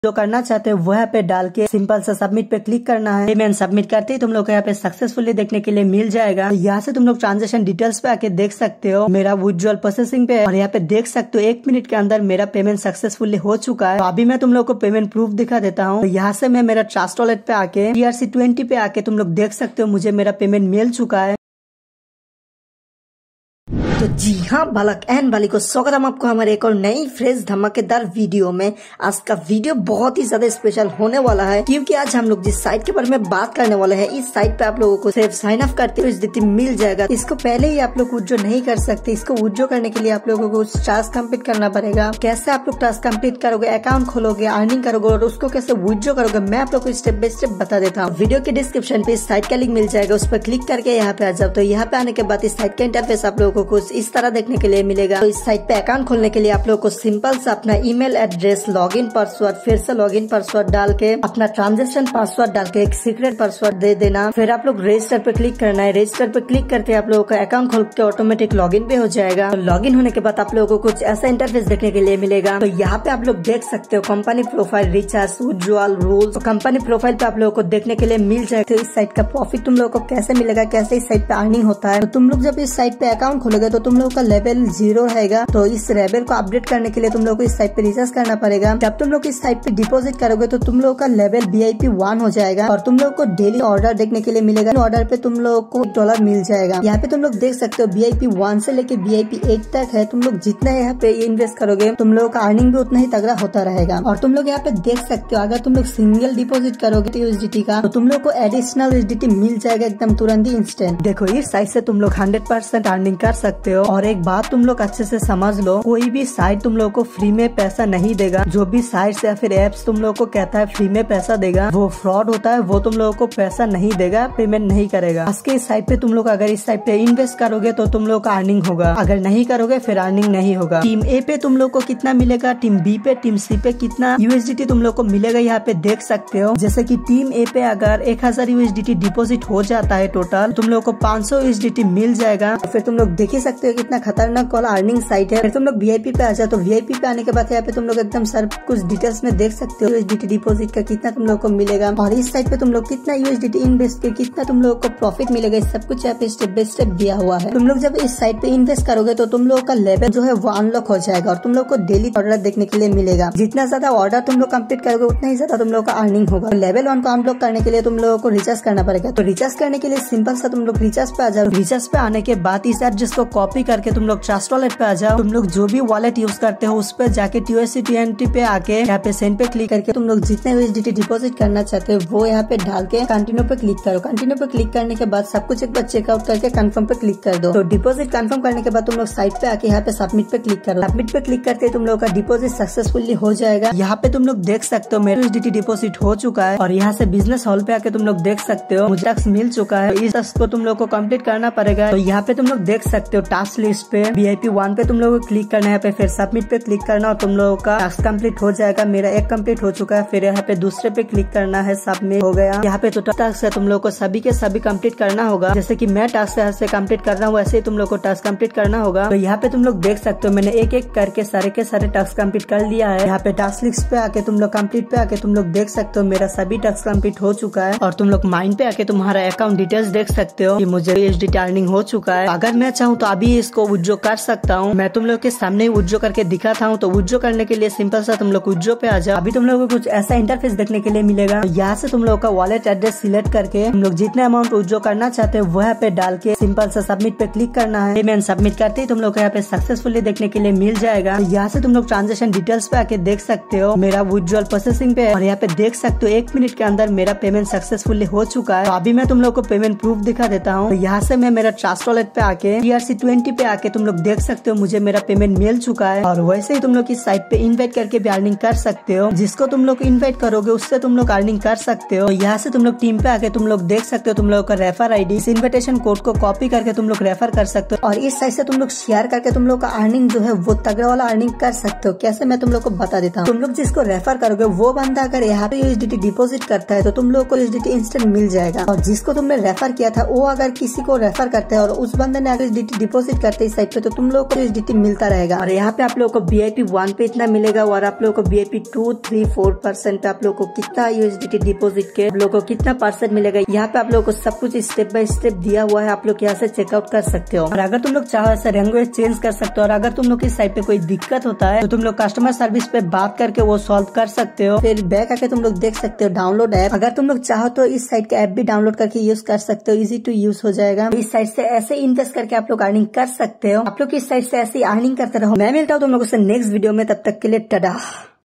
जो करना चाहते हो वो यहाँ पे डाल के सिंपल सा सबमिट पे क्लिक करना है। पेमेंट सबमिट करते ही तुम लोग को यहाँ पे सक्सेसफुली देखने के लिए मिल जाएगा। यहाँ से तुम लोग ट्रांजेक्शन डिटेल्स पे आके देख सकते हो मेरा विड्रॉल प्रोसेसिंग पे, और यहाँ पे देख सकते हो 1 मिनट के अंदर मेरा पेमेंट सक्सेसफुली हो चुका है। तो अभी मैं तुम लोग को पेमेंट प्रूफ दिखा देता हूँ। तो यहाँ से मैं मेरा ट्रस्ट वॉलेट पे आके ERC20 पे आके तुम लोग देख सकते हो मुझे मेरा पेमेंट मिल चुका है। तो जी हाँ बालक एंड बालिको, स्वागत है आपको हमारे एक और नई फ्रेश धमाकेदार वीडियो में। आज का वीडियो बहुत ही ज्यादा स्पेशल होने वाला है क्योंकि आज हम लोग जिस साइट के बारे में बात करने वाले हैं, इस साइट पे आप लोगों को सिर्फ साइन अप करते हुए USDT मिल जाएगा। इसको पहले ही आप लोग विड्रॉ नहीं कर सकते। इसको विड्रॉ करने के लिए आप लोगों को टास्क कंप्लीट करना पड़ेगा। कैसे आप लोग टास्क कंप्लीट करोगे, अकाउंट खोलोगे, अर्निंग करोगे और उसको कैसे विड्रॉ करोगे, मैं आप लोग को स्टेप बाय स्टेप बता देता हूँ। वीडियो के डिस्क्रिप्शन पे इस साइट का लिंक मिल जाएगा, उस पर क्लिक करके यहाँ पे आ जाओ। तो यहाँ पे आने के बाद इस साइट का इंटरफेस आप लोगों को कुछ इस तरह देखने के लिए मिलेगा। तो इस साइट पे अकाउंट खोलने के लिए आप लोगों को सिंपल से अपना ईमेल एड्रेस, लॉगिन पासवर्ड, फिर से लॉगिन पासवर्ड डाल के अपना ट्रांजेक्शन पासवर्ड डाल के एक सीक्रेट पासवर्ड दे देना। फिर आप लोग रजिस्टर पे क्लिक करना है। रजिस्टर पे क्लिक करके आप लोगों का अकाउंट खोल के ऑटोमेटिक लॉगिन पे हो जाएगा। तो लॉगिन होने के बाद आप लोगों को कुछ ऐसा इंटरफेस देखने के लिए मिलेगा। तो यहाँ पे आप लोग देख सकते हो company profile, recharge, withdrawal rules. तो कंपनी प्रोफाइल पे आप लोगों को देखने के लिए मिल जाएगा। तो इस साइट का प्रॉफिट तुम लोगों को कैसे मिलेगा, कैसे इस साइट पे अर्निंग होता है। तो तुम लोग जब इस साइट पे अकाउंट खोलोगे तो तुम लोग का लेवल 0 रहेगा। तो इस लेवल को अपडेट करने के लिए तुम लोग को इस साइट पे रिचार्ज करना पड़ेगा। जब तुम लोग इस साइट पे डिपॉजिट करोगे तो तुम लोग का लेवल VIP 1 हो जाएगा और तुम लोग को डेली ऑर्डर देखने के लिए मिलेगा। ऑर्डर पे तुम लोग को $1 मिल जाएगा। यहाँ पे तुम लोग देख सकते हो VIP 1 से लेके VIP 8 तक है। तुम लोग जितना यहाँ पे इन्वेस्ट करोगे तुम लोग का अर्निंग भी उतना ही तगड़ा होता रहेगा। और तुम लोग यहाँ पे देख सकते हो अगर तुम लोग सिंगल डिपॉजिट करोगे USDT का तो तुम लोग को एडिशनल USDT मिल जाएगा एकदम तुरंत ही, इंस्टेंट। देखो इस साइट से तुम लोग 100% अर्निंग कर सकते हो। और एक बात तुम लोग अच्छे से समझ लो, कोई भी साइट तुम लोग को फ्री में पैसा नहीं देगा। जो भी साइट्स या फिर एप्स तुम लोग को कहता है फ्री में पैसा देगा, वो फ्रॉड होता है। वो तुम लोगों को पैसा नहीं देगा, पेमेंट नहीं करेगा। आज के इस साइट पे तुम लोग अगर इस साइट पे इन्वेस्ट करोगे तो तुम लोग का अर्निंग होगा, अगर नहीं करोगे फिर अर्निंग नहीं होगा। टीम A पे तुम लोग को कितना मिलेगा, टीम B पे, टीम C पे कितना USDT तुम लोग को मिलेगा यहाँ पे देख सकते हो। जैसे की टीम A पे अगर 1000 USDT डिपोजिट हो जाता है टोटल, तुम लोग को 500 USDT मिल जाएगा। फिर तुम लोग देख ही सकते हो कितना खतरनाक वाला अर्निंग साइट है। फिर तुम लोग VIP पे आ जाओ। तो VIP पे आने के बाद यहाँ पे तुम लोग एकदम सर कुछ डिटेल्स में देख सकते हो USDT डिपॉजिट का कितना तुम लोग को मिलेगा और इस साइट पे तुम लोग कितना USDT इन्वेस्ट कर कितना तुम लोग को प्रॉफिट मिलेगा। इस सब कुछ यहाँ पे स्टेप बाय स्टेप दिया हुआ है। तुम लोग जब इस साइट पे इन्वेस्ट करोगे तो तुम लोग का लेवल जो है वो अनलॉक हो जाएगा और तुम लोग को डेली ऑर्डर देखने के लिए मिलेगा। जितना ज्यादा ऑर्डर तुम लोग कंप्लीट करोगे उतना ही ज्यादा तुम लोग का अर्निंग होगा। लेवल 1 को अनलॉक करने के लिए तुम लोगों को रिचार्ज करना पड़ेगा। तो रिचार्ज करने के लिए सिंपल सा तुम लोग रिचार्ज पे आ जाओ। रिचार्ज पे आने के बाद इस एड्रेस को कॉपी करके तुम लोग ट्रस्ट वॉलेट पे आ जाओ। तुम लोग जो भी वॉलेट यूज करते हो उस पे जाके TUSD20 पे आके यहाँ पे सेंड पे क्लिक करके तुम लोग जितने USDT डिपॉजिट करना चाहते हो वो यहाँ पे डाल के कंटिन्यू पे क्लिक करो। कंटिन्यू पे क्लिक करने के बाद सब कुछ एक बार चेकआउट करके कंफर्म पे क्लिक कर दो। तो डिपॉजिट कंफर्म करने के बाद तुम लोग साइट पे आके यहाँ पे सबमिट पे क्लिक करो। सबमिट पे क्लिक करके तुम लोग का डिपॉजिट सक्सेसफुली हो जाएगा। यहाँ पे तुम लोग देख सकते हो मेरा USDT डिपॉजिट हो चुका है और यहाँ से बिजनेस हॉल पे आके तुम लोग देख सकते हो मुझे टास्क मिल चुका है। इस टास्क को तुम लोग को कंप्लीट करना पड़ेगा। तो यहाँ पे तुम लोग देख सकते हो टास्क लिस्ट पे VIP 1 पे तुम लोग को क्लिक करना है, पे फिर सबमिट पे क्लिक करना और तुम लोगों का टास्क कंप्लीट हो जाएगा। मेरा एक कंप्लीट हो चुका है। फिर यहाँ पे दूसरे पे क्लिक करना है, सबमिट हो गया। यहाँ पे तो टास्क है तुम लोग को सभी के सभी कंप्लीट करना होगा। जैसे कि मैं टास्क से कंप्लीट कर रहा हूँ वैसे ही तुम लोग को टास्क कंप्लीट करना होगा। तो यहाँ पे तुम लोग देख सकते हो मैंने एक एक करके सारे के सारे टास्क कंप्लीट कर लिया है। यहाँ पे टास्क लिस्ट पे आके तुम लोग कंप्लीट पे आके तुम लोग देख सकते हो मेरा सभी टास्क कंप्लीट हो चुका है। और तुम लोग माइंड पे आके तुम्हारा अकाउंट डिटेल्स देख सकते हो कि मुझे USDT अर्निंग हो चुका है। अगर मैं चाहूँ तो अभी इसको विड्रॉ कर सकता हूँ। मैं तुम लोग के सामने विड्रॉ करके दिखाता हूँ। तो विड्रॉ करने के लिए सिंपल सा तुम लोग विड्रॉ पे आ जाओ। अभी तुम लोगों को कुछ ऐसा इंटरफेस देखने के लिए मिलेगा। यहाँ से तुम लोग का वॉलेट एड्रेस सिलेक्ट करके तुम लोग जितना अमाउंट विड्रॉ करना चाहते हो वो यहाँ पे डाल के सिंपल सा सबमिट पे क्लिक करना है। पेमेंट सबमिट करते ही तुम लोग को यहाँ पे सक्सेसफुली देखने के लिए मिल जाएगा। यहाँ से तुम लोग ट्रांजेक्शन डिटेल्स पे आके देख सकते हो मेरा विड्रॉल प्रोसेसिंग पे, और यहाँ पे देख सकते हो 1 मिनट के अंदर मेरा पेमेंट सक्सेसफुली हो चुका है। तो अभी मैं तुम लोग को पेमेंट प्रूफ दिखा देता हूँ। तो यहाँ से मैं मेरा ट्रस्ट वॉलेट पे आके ERC20 पे आके तुम लोग देख सकते हो मुझे मेरा पेमेंट मिल चुका है। और वैसे ही तुम लोग इस साइट पे इन्वाइट करके भी अर्निंग कर सकते हो। जिसको तुम लोग इन्वाइट करोगे उससे तुम लोग अर्निंग कर सकते हो। यहाँ से तुम लोग टीम पे आके तुम लोग देख सकते हो तुम लोग का रेफर ID, इस इन्विटेशन कोड को कॉपी करके तुम लोग रेफर कर सकते हो और इस साइट से तुम लोग शेयर करके तुम लोग का अर्निंग जो है वो तगड़ा वाला अर्निंग कर सकते हो। कैसे मैं तुम लोग को बता देता हूँ। तुम लोग जिसको रेफर करोगे वो बंदा अगर यहाँ पे USDT डिपॉजिट करता है तो तुम लोग को USDT इंस्टेंट मिल जाएगा। और जिसको तुमने रेफर किया था वो अगर किसी को रेफर करता है और उस बंदे ने अगर USDT डिपॉजिट डिपोजिट करते इस साइट पे तो तुम लोगों को USDT मिलता रहेगा। और यहाँ पे आप लोगों को VIP 1 पे इतना मिलेगा और आप लोगों को VIP 2, 3, 4% पे आप लोगों को कितना USDT डिपोजिट के आप लोगों को कितना % मिलेगा। यहाँ पे आप लोगों को सब कुछ स्टेप बाय स्टेप दिया हुआ है, आप लोग यहाँ से चेकआउट कर सकते हो। और अगर तुम लोग चाहो ऐसा लैंग्वेज चेंज कर सकते हो। और अगर तुम लोग इस साइट पे कोई दिक्कत होता है तो तुम लोग कस्टमर सर्विस पे बात करके वो सॉल्व कर सकते हो। फिर बैक आके तुम लोग देख सकते हो डाउनलोड ऐप। अगर तुम लोग चाहो तो इस साइट का ऐप भी डाउनलोड करके यूज कर सकते हो, इजी टू यूज हो जाएगा। इस साइट से ऐसे इन्वेस्ट करके आप लोग अर्निंग कर सकते हो। आप लोग इस साइट से ऐसी अर्निंग करते रहो। मैं मिलता हूँ तुम लोगों से नेक्स्ट वीडियो में, तब तक के लिए टाटा।